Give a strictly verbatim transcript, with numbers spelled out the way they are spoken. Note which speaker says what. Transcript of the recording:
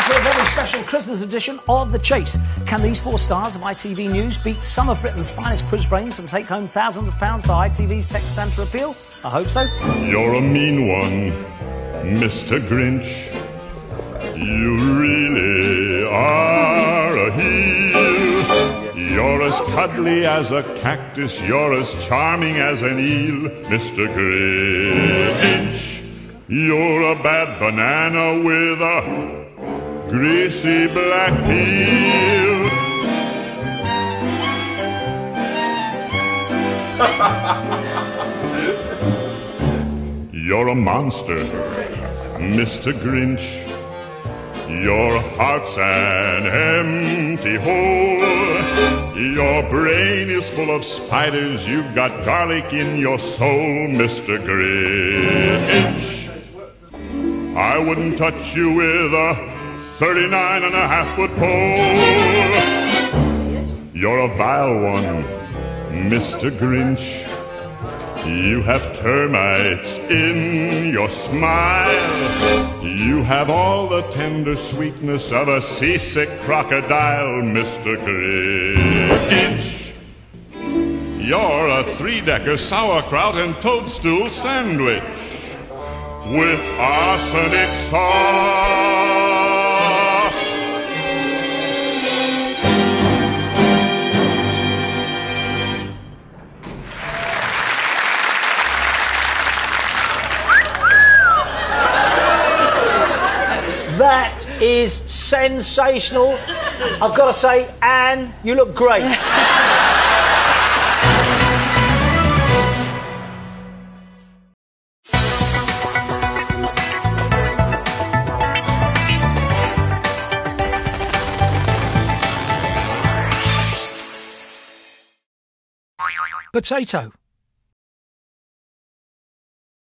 Speaker 1: for a very special Christmas edition of The Chase. Can these four stars of I T V News beat some of Britain's finest quiz brains and take home thousands of pounds for I T V's Tech Santa appeal? I hope so.
Speaker 2: You're a mean one, Mister Grinch. You really are a heel. You're as cuddly as a cactus. You're as charming as an eel, Mister Grinch. You're a bad banana with a greasy black peel. You're a monster, Mister Grinch. Your heart's an empty hole. Your brain is full of spiders. You've got garlic in your soul, Mister Grinch. I wouldn't touch you with a thirty-nine and a half foot pole. You're a vile one, Mister Grinch. You have termites in your smile. You have all the tender sweetness of a seasick crocodile, Mister Grinch. You're a three-decker sauerkraut and toadstool sandwich with arsenic sauce.
Speaker 1: That is sensational. I've got to say, Anne, you look great. Potato.